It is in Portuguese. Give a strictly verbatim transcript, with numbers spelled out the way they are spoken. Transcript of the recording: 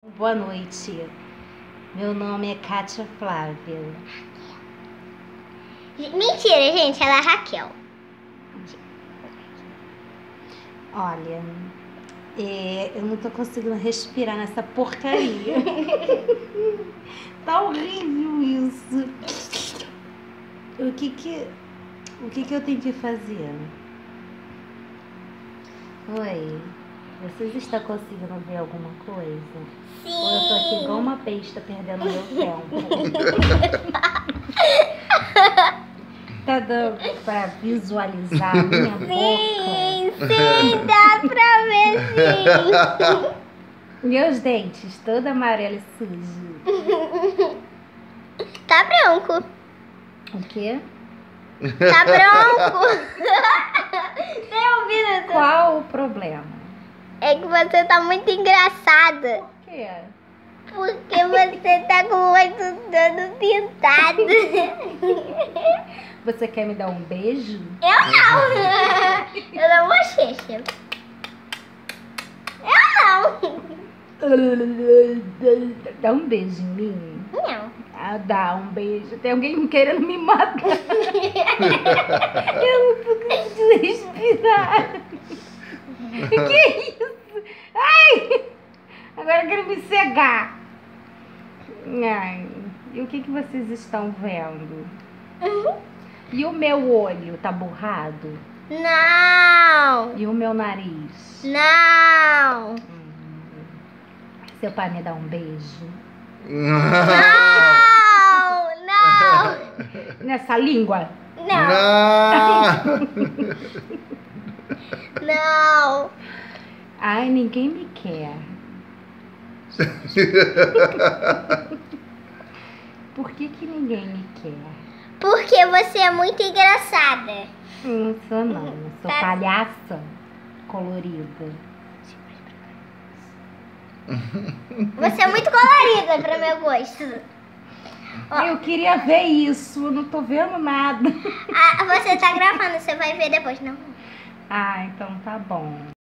Boa noite, meu nome é Kátia Flávia. Mentira, gente, ela é a Raquel. Olha, é, eu não tô conseguindo respirar nessa porcaria. Tá horrível isso. O que que, o que que eu tenho que fazer? Oi, vocês estão conseguindo ver alguma coisa? Sim. Ou eu tô aqui igual uma besta perdendo meu tempo? Tá dando pra visualizar a minha Sim, boca? sim, dá pra ver sim. Meus dentes, todo amarelo e sujo. Tá branco. O quê? Tá branco. Tem ouvido? Qual o problema? É que você tá muito engraçada. Por quê? Porque você tá com o olho todo pintado. Você quer me dar um beijo? Eu não. Eu não bochecha. Eu não. Dá um beijo em mim? Não. Ah, dá um beijo. Tem alguém querendo me matar. Eu não tô conseguindo respirar. Que isso? Ai! Agora eu quero me cegar. Ai, e o que que vocês estão vendo? Uhum. E o meu olho tá borrado? Não. E o meu nariz? Não. Hum. Seu pai me dá um beijo? Não. Não. Nessa língua? Não. Não. Ai, ninguém me quer. Por que que ninguém me quer? Porque você é muito engraçada. Não sou não, eu sou Tá. palhaça colorida. Você é muito colorida pra meu gosto. Ó. Eu queria ver isso, eu não tô vendo nada. Ah, você tá gravando, você vai ver depois, não? Ah, então tá bom.